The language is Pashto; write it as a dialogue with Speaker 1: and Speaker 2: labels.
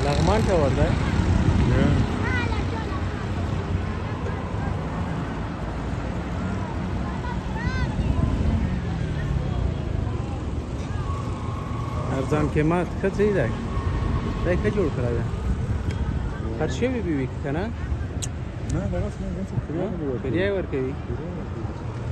Speaker 1: لغمان ته ورده ارزان قیمت ښه ځای دی دا یې ښه جوړ کړی دی خرڅ شوي به وي که نه
Speaker 2: نه دغسې نه داسې کرایه نه
Speaker 1: کرایه ورکوي